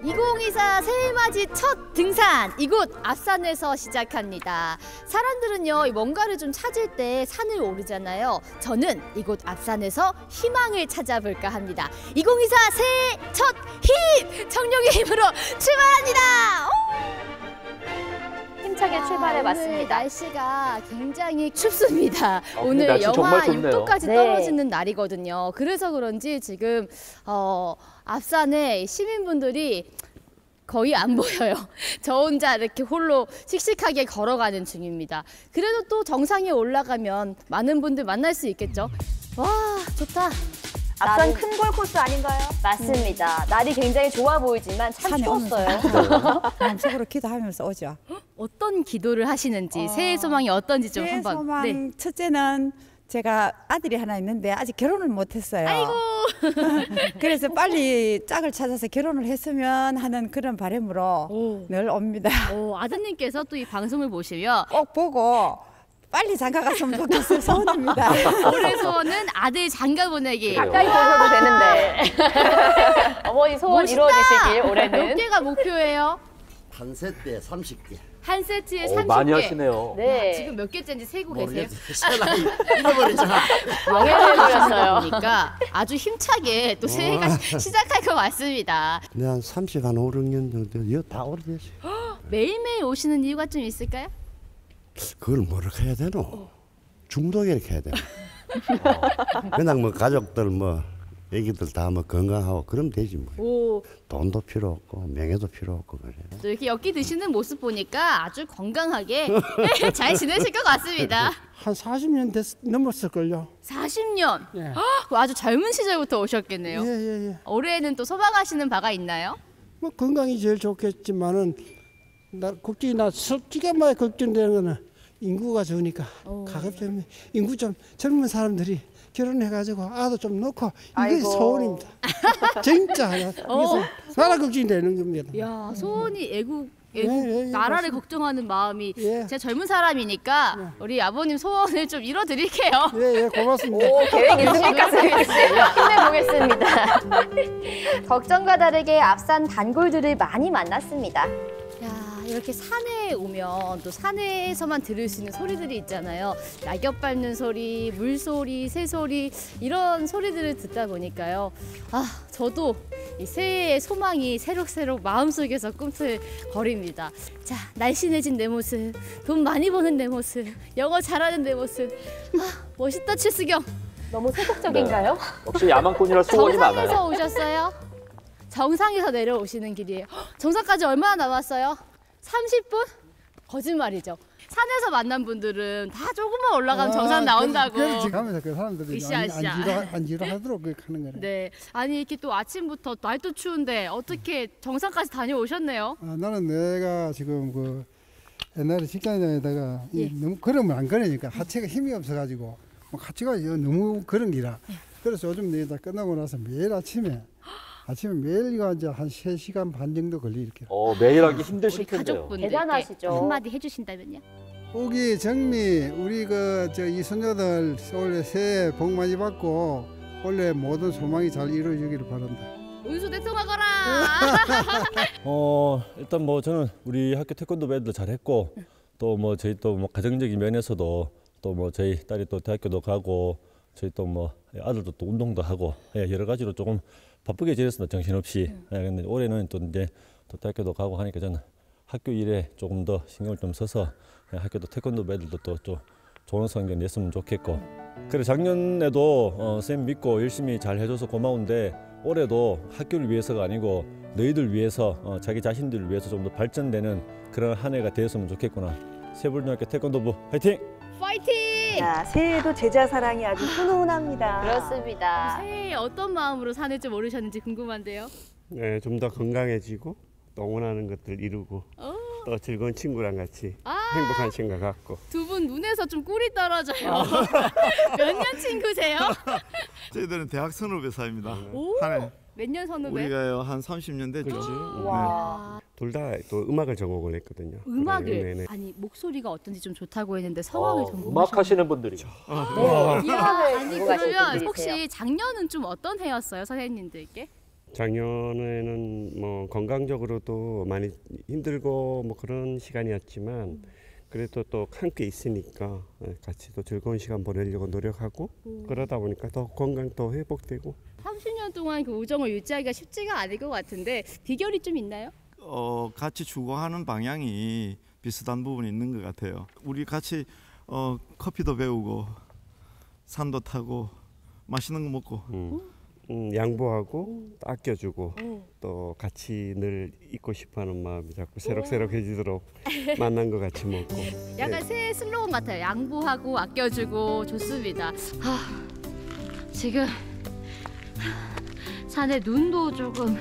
2024 새해맞이 첫 등산, 이곳 앞산에서 시작합니다. 사람들은요, 뭔가를 좀 찾을 때 산을 오르잖아요. 저는 이곳 앞산에서 희망을 찾아볼까 합니다. 2024 새해 첫 힘! 청룡의 힘으로 출발합니다! 힘차게 출발해봤습니다. 오늘 날씨가 굉장히 춥습니다. 오늘 오늘 영하 정말 좋네요. 6도까지 네. 떨어지는 날이거든요. 그래서 그런지 지금 앞산에 시민분들이 거의 안 보여요. 저 혼자 이렇게 홀로 씩씩하게 걸어가는 중입니다. 그래도 또 정상에 올라가면 많은 분들 만날 수 있겠죠. 와, 좋다. 앞산 큰 골 코스 아닌가요? 맞습니다. 날이 굉장히 좋아 보이지만 참 추웠어요. 마음속으로 기도하면서 오죠. 어떤 기도를 하시는지, 새해 소망이 어떤지 좀 새해 한번. 소망 네. 첫째는 제가 아들이 하나 있는데 아직 결혼을 못했어요. 아이고. 그래서 빨리 짝을 찾아서 결혼을 했으면 하는 그런 바람으로 오. 늘 옵니다. 아드님께서 또 이 방송을 보시면 꼭 보고 빨리 장가 갔으면 좋겠어요. 소원입니다. 올해 소원은 아들 장가 보내기. 가까이 보셔도 되는데. 어머니 소원 멋있다. 이루어지시길 몇 올해는. 개가 목표예요? 한 세트에 30개. 한 세트에 30개. 많이 하시네요. 네. 지금 몇 개째인지 세고 계세요? 모르겠어요. 세상이 잃어버리잖아. 명예를 부렸어요. 그러니까 아주 힘차게 또 새해가 시작할 것 같습니다. 네, 한 30, 한 5, 6년 정도 이거 다 오래됐어요. 매일매일 오시는 이유가 좀 있을까요? 그걸 뭐를 해야 되노? 중독에 이렇게 해야 되노? 그냥 뭐 가족들 뭐 애기들 다 뭐 건강하고 그러면 되지 뭐. 오, 돈도 필요 없고 명예도 필요 없고 그래. 또 이렇게 엮기 드시는 모습 보니까 아주 건강하게 잘 지내실 것 같습니다. 한 40년 넘었을걸요. 40년. 예. 아주 젊은 시절부터 오셨겠네요. 예. 올해는 또 소망하시는 바가 있나요? 뭐 건강이 제일 좋겠지만은 걱정이 나 솔직히 말 걱정되는 거는 인구가 적으니까 가급적이면 인구 좀 젊은 사람들이 결혼해가지고 아도 좀 놓고 이게 아이고. 소원입니다. 진짜 그래서 나라 걱정이 되는 겁니다. 야, 소원이 애국 예, 나라를 맞습니다. 걱정하는 마음이 예. 제가 젊은 사람이니까 우리 아버님 소원을 좀 이뤄드릴게요. 예, 고맙습니다. 오, 계획 있으니까 승희 씨 힘내보겠습니다. 걱정과 다르게 앞산 단골들을 많이 만났습니다. 야, 이렇게 산에 오면 또 산에서만 들을 수 있는 소리들이 있잖아요. 낙엽 밟는 소리, 물소리, 새소리 이런 소리들을 듣다 보니까요. 아, 저도 이 새해의 소망이 새록새록 마음속에서 꿈틀거립니다. 자, 날씬해진 내 모습, 돈 많이 버는 내 모습, 영어 잘하는 내 모습. 아, 멋있다 최수경. 너무 세속적인가요? 역시 야망꾼이라 소원이 많아요. 정상에서 오셨어요? 정상에서 내려오시는 길이에요. 헉, 정상까지 얼마나 남았어요? 30분? 거짓말이죠. 산에서 만난 분들은 다 조금만 올라가면 정상 나온다고. 그렇지 가면서 그 사람들이 으쌰으쌰. 안 지루하도록 그렇게 하는 거예요. 네, 아니 이렇게 또 아침부터 날도 추운데 어떻게 정상까지 다녀오셨네요? 나는 내가 지금 그 옛날에 직장 다니다가 예. 너무 걸으면 안 걸으니까 하체가 힘이 없어가지고 뭐 하체가 너무 그런 기라. 그래서 요즘 내가 끝나고 나서 매일 아침에 매일 이거 이제 한 3시간 반 정도 걸리 이렇게. 매일 하기 힘드실 우리 텐데요. 가족분들께 대단하시죠. 한마디 해주신다면요? 오기 정미 우리 이 손녀들 올해 새해 복 많이 받고 올해 모든 소망이 잘 이루어지기를 바란다. 운수 대통하거라. 일단 뭐 저는 우리 학교 태권도 배도 잘했고 또 뭐 저희 또 뭐 가정적인 면에서도 또 뭐 저희 딸이 또 대학교도 가고 저희 또 뭐 아들도 또 운동도 하고 여러 가지로 조금 바쁘게 지냈습니다. 정신없이. 근데 올해는 또 이제 또 대학교도 가고 하니까 저는 학교 일에 조금 더 신경을 좀 써서 학교도 태권도 배들도 또 좀 좋은 성적 냈으면 좋겠고. 그래 작년에도 선생님 믿고 열심히 잘 해줘서 고마운데 올해도 학교를 위해서가 아니고 너희들 위해서 자기 자신들을 위해서 좀 더 발전되는 그런 한 해가 되었으면 좋겠구나. 세불중학교 태권도부 화이팅! 파이팅! 자, 새해에도 제자 사랑이 아주 훈훈합니다. 그렇습니다. 새해 어떤 마음으로 산을 좀 오르셨는지 궁금한데요. 네, 좀 더 건강해지고 또 원하는 것들 이루고 또 즐거운 친구랑 같이 행복한 생각 갖고. 두 분 눈에서 좀 꿀이 떨어져요. 몇 년 친구세요? 저희들은 대학 선후배 사이입니다. 오, 한 몇 년 선후배? 우리가요 한 30년 됐죠. 그렇지. 와, 둘 다 또 음악을 전공을 했거든요. 음악을 네네. 아니 목소리가 어떤지 좀 좋다고 했는데 성악을 전공하셨는데. 음악 하시는 분들이죠. 네, 이야, 아니 전공하신 그러면 분들이세요. 혹시 작년은 좀 어떤 해였어요 선생님들께? 작년에는 뭐 건강적으로도 많이 힘들고 뭐 그런 시간이었지만 그래도 또 함께 있으니까 같이 또 즐거운 시간 보내려고 노력하고 그러다 보니까 더 건강도 회복되고 30년 동안 그 우정을 유지하기가 쉽지가 않을 것 같은데 비결이 좀 있나요? 같이 추구하는 방향이 비슷한 부분이 있는 것 같아요. 우리 같이 커피도 배우고 산도 타고 맛있는 거 먹고 양보하고 아껴주고 또 같이 늘 있고 싶어하는 마음이 자꾸 새록새록해지도록 만난 거 같이 먹고 약간 새 슬로건 같아요. 양보하고 아껴주고 좋습니다. 지금 산에 눈도 조금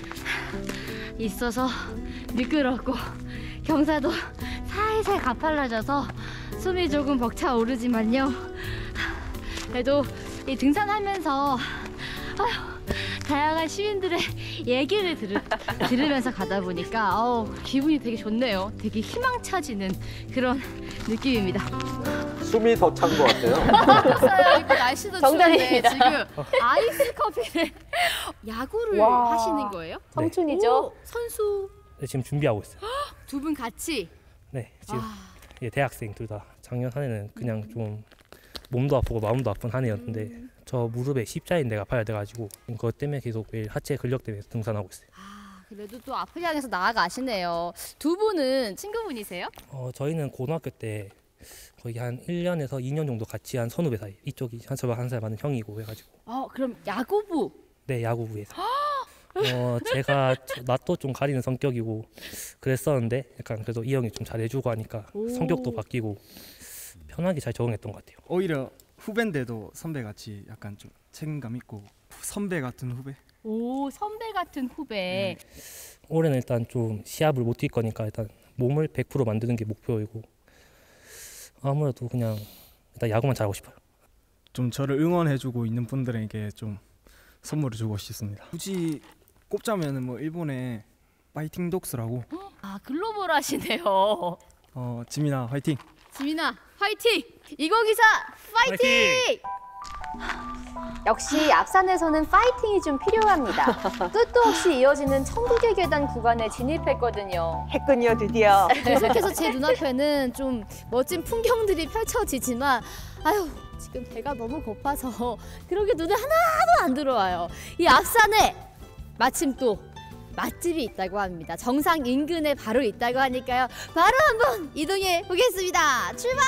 있어서 미끄럽고 경사도 살살 가팔라져서 숨이 조금 벅차오르지만요. 그래도 이 등산하면서 다양한 시민들의 얘기를 들으면서 가다 보니까 기분이 되게 좋네요. 되게 희망차지는 그런 느낌입니다. 숨이 더 찬 것 같아요. 맞아요. 이거 날씨도 추운데 정답입니다. 지금 아이스 커피를 야구를 하시는 거예요? 청춘이죠. 오, 선수 네, 지금 준비하고 있어요. 두 분 같이? 네, 지금 예, 대학생 둘 다. 작년 한 해는 그냥 좀 몸도 아프고 마음도 아픈 한 해였는데 저 무릎에 십자인대가 파열돼가지고 그것 때문에 계속 매일 하체 근력 때문에 등산하고 있어요. 그래도 또 앞을 향해서 나아가시네요. 두 분은 친구분이세요? 저희는 고등학교 때 거의 한 1년에서 2년 정도 같이 한 선후배 사이. 이쪽이 저보다 한 살 많은 형이고 해가지고. 그럼 야구부? 네, 야구부에서. 제가 낯도 좀 가리는 성격이고 그랬었는데 약간 그래도 이 형이 좀 잘해주고 하니까 성격도 바뀌고 편하게 잘 적응했던 것 같아요. 오히려 후배인데도 선배같이 약간 좀 책임감 있고 선배 같은 후배? 오, 선배 같은 후배. 올해는 일단 좀 시합을 못 뛸 거니까 일단 몸을 100% 만드는 게 목표이고 아무래도 그냥 일단 야구만 잘하고 싶어요. 좀 저를 응원해주고 있는 분들에게 좀 선물을 주고 싶습니다. 굳이 꼽자면은 뭐 일본의 파이팅 독스라고. 글로벌 하시네요. 지민아 화이팅. 지민아 화이팅! 이거기사 파이팅! 역시 앞산에서는 파이팅이 좀 필요합니다. 끝도 없이 이어지는 천국의 계단 구간에 진입했거든요. 했군요, 드디어. 계속해서 제 눈앞에는 좀 멋진 풍경들이 펼쳐지지만 지금 배가 너무 고파서 그렇게 눈에 하나도 안 들어와요. 이 앞산에 마침 또 맛집이 있다고 합니다. 정상 인근에 바로 있다고 하니까요. 바로 한번 이동해 보겠습니다. 출발!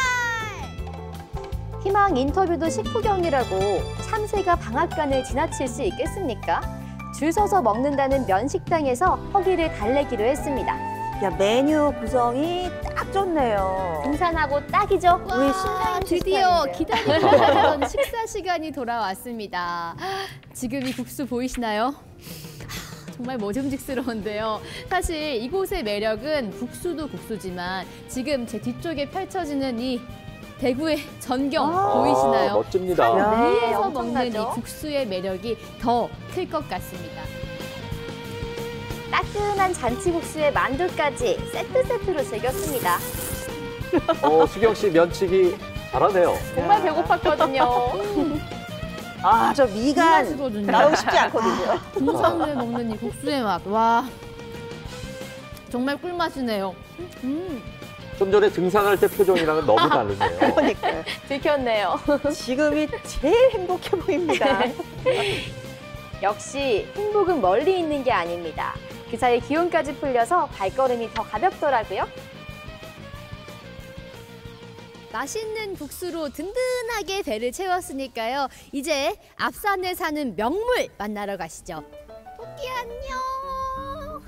희망 인터뷰도 식후경이라고 참새가 방앗간을 지나칠 수 있겠습니까? 줄 서서 먹는다는 면식당에서 허기를 달래기로 했습니다. 야, 메뉴 구성이 딱 좋네요. 등산하고 딱이죠? 우리 신랑 드디어 기다리던 식사 시간이 돌아왔습니다. 지금 이 국수 보이시나요? 정말 먹음직스러운데요. 사실 이곳의 매력은 국수도 국수지만 지금 제 뒤쪽에 펼쳐지는 이 대구의 전경 보이시나요? 멋집니다. 위에서 먹는 이 국수의 매력이 더 클 것 같습니다. 따끈한 잔치국수에 만두까지 세트로 즐겼습니다. 수경 씨 면치기 잘하네요. 정말 배고팠거든요. 저 미간 나오고 싶지 않거든요. 등산에 먹는 이 국수의 맛, 와 정말 꿀맛이네요. 좀 전에 등산할 때 표정이랑은 너무 다르네요. 그러니까요. 들켰네요. 지금이 제일 행복해 보입니다. 역시 행복은 멀리 있는 게 아닙니다. 그 사이 기온까지 풀려서 발걸음이 더 가볍더라고요. 맛있는 국수로 든든하게 배를 채웠으니까요. 이제 앞산에 사는 명물 만나러 가시죠. 토끼 안녕.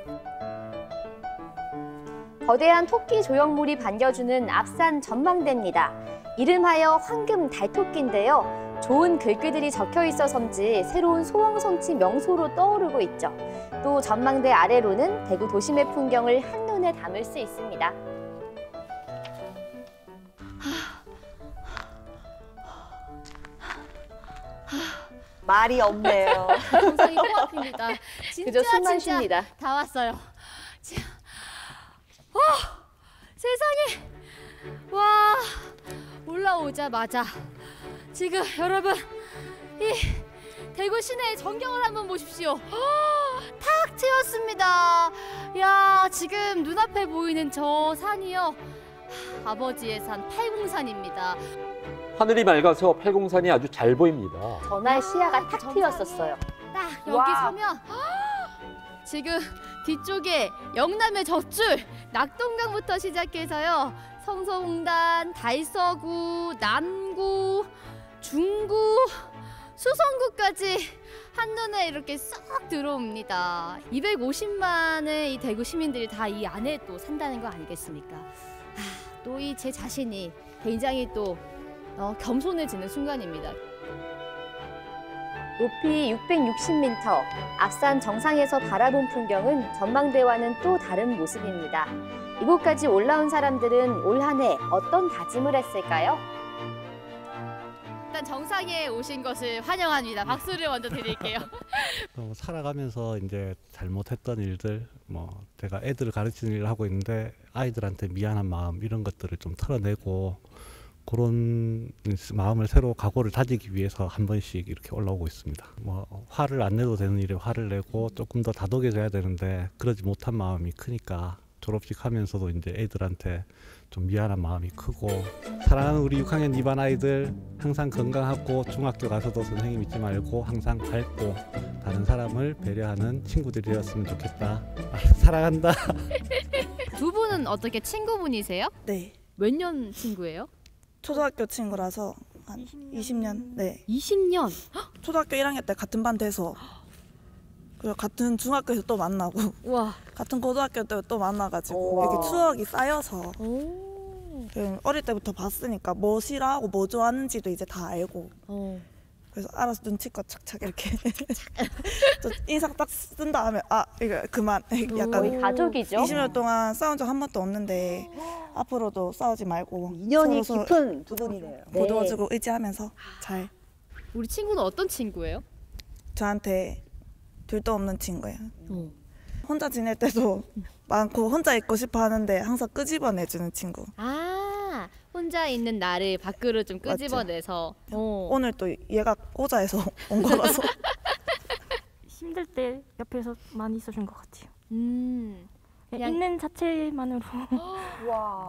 거대한 토끼 조형물이 반겨주는 앞산 전망대입니다. 이름하여 황금 달토끼인데요. 좋은 글귀들이 적혀 있어서인지 새로운 소원성취 명소로 떠오르고 있죠. 또 전망대 아래로는 대구 도심의 풍경을 한눈에 담을 수 있습니다. 말이 없네요. 정상이 코앞입니다. 그저 숨만 쉽니다. 다 왔어요. 세상에! 와, 올라오자마자 지금 여러분 이 대구 시내 전경을 한번 보십시오. 탁 트였습니다. 야, 지금 눈앞에 보이는 저 산이요. 아버지의 산 팔공산입니다. 하늘이 맑아서 팔공산이 아주 잘 보입니다. 전날 시야가 탁 트였었어요. 딱 여기 와. 서면 지금 뒤쪽에 영남의 젖줄 낙동강부터 시작해서요. 성서홍단, 달서구, 남구, 중구, 수성구까지 한눈에 이렇게 쏙 들어옵니다. 250만의 이 대구 시민들이 다 이 안에 또 산다는 거 아니겠습니까? 또 이 제 자신이 굉장히 또 겸손해지는 순간입니다. 높이 660m, 앞산 정상에서 바라본 풍경은 전망대와는 또 다른 모습입니다. 이곳까지 올라온 사람들은 올 한 해 어떤 다짐을 했을까요? 일단 정상에 오신 것을 환영합니다. 박수를 먼저 드릴게요. 살아가면서 이제 잘못했던 일들, 제가 애들을 가르치는 일을 하고 있는데 아이들한테 미안한 마음 이런 것들을 좀 털어내고 그런 마음을 새로 각오를 다지기 위해서 한 번씩 이렇게 올라오고 있습니다. 화를 안 내도 되는 일에 화를 내고 조금 더 다독여져야 되는데 그러지 못한 마음이 크니까 졸업식 하면서도 이제 애들한테 좀 미안한 마음이 크고 사랑하는 우리 6학년 2반 아이들 항상 건강하고 중학교 가서도 선생님 잊지 말고 항상 밝고 다른 사람을 배려하는 친구들이 되었으면 좋겠다. 사랑한다. 두 분은 어떻게 친구분이세요? 네. 몇 년 친구예요? 초등학교 친구라서 한 20년. 네. 20년? 초등학교 1학년 때 같은 반 돼서 그리고 같은 중학교에서 또 만나고 와. 같은 고등학교 때 또 만나가지고 이렇게 추억이 쌓여서 어릴 때부터 봤으니까 뭐 싫어하고 뭐 좋아하는지도 이제 다 알고 그래서 알아서 눈치껏 착착 이렇게 또 인상 딱 쓴 다음에 이거 그만 약간 거의 가족이죠. 20년 동안 싸운 적 한 번도 없는데 앞으로도 싸우지 말고 인연이 서로 깊은 두 분이네요. 보듬어주고 의지하면서 잘. 우리 친구는 어떤 친구예요? 저한테 둘도 없는 친구예요. 혼자 지낼 때도 많고 혼자 있고 싶어 하는데 항상 끄집어내주는 친구. 아, 혼자 있는 나를 밖으로 좀 끄집어내서. 오늘 또 얘가 꽂아해서 온 거라서. 힘들 때 옆에서 많이 있어준 것 같아요. 그냥 있는 자체만으로. 와.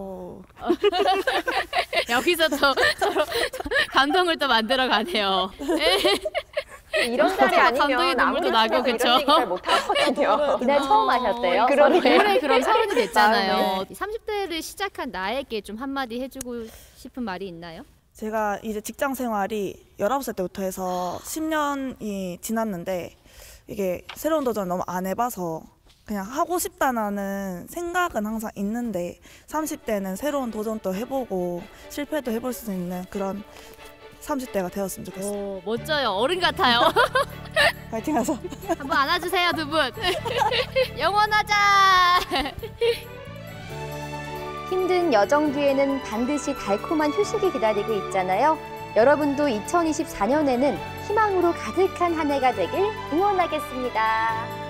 여기서 또 서로 감동을 또 만들어 가네요. 이런 자리 감동의 아니면 눈물도 나고 그쵸? 이런 얘기 잘 못하거든요. 이날 처음 하셨대요? 올해 그럼 30이 됐잖아요. 30대를 시작한 나에게 좀 한마디 해주고 싶은 말이 있나요? 제가 이제 직장 생활이 19살 때부터 해서 10년이 지났는데 이게 새로운 도전을 너무 안 해봐서 그냥 하고 싶다는 생각은 항상 있는데 30대는 새로운 도전도 해보고 실패도 해볼 수 있는 그런 30대가 되었으면 좋겠어요. 멋져요. 어른 같아요. 파이팅하자. 한번 안아주세요, 두 분. 영원하자. 힘든 여정 뒤에는 반드시 달콤한 휴식이 기다리고 있잖아요. 여러분도 2024년에는 희망으로 가득한 한 해가 되길 응원하겠습니다.